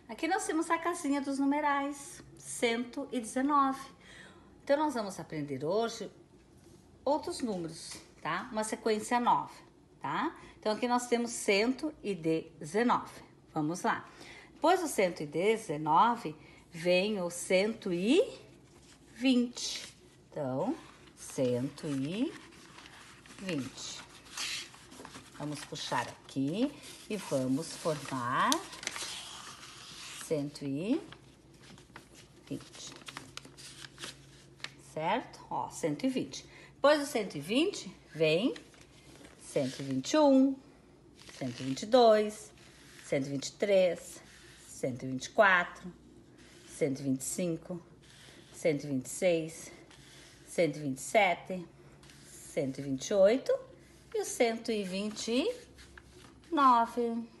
Aqui nós temos a casinha dos numerais, 119. Então, nós vamos aprender hoje outros números, tá? Uma sequência nova, tá? Então, aqui nós temos 119. Vamos lá. Depois do 119, vem o 120. Então, 120. Vamos puxar aqui e vamos formar 120. Certo? Ó, 120. Depois do 120, vem 121, 122, 123, 124, 125, 126, 127, 128 e o 129.